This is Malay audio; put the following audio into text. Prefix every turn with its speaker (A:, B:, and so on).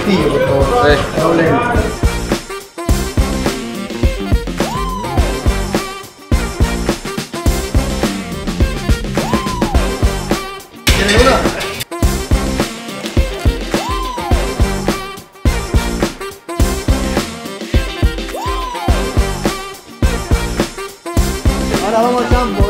A: Castillo, por favor.
B: Sí.
A: Doble. ¿Tiene una? Ahora vamos al campo.